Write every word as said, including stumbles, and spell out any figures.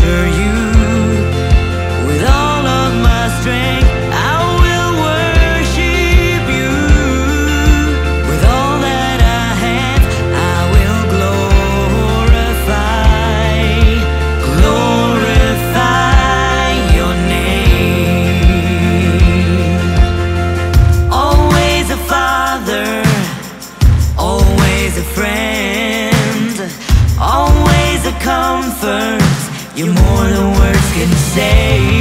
for you. With all of my strength, I will worship you. With all that I have, I will glorify, glorify your name. Always a father, always a friend, always a comfort. You're more than words can say.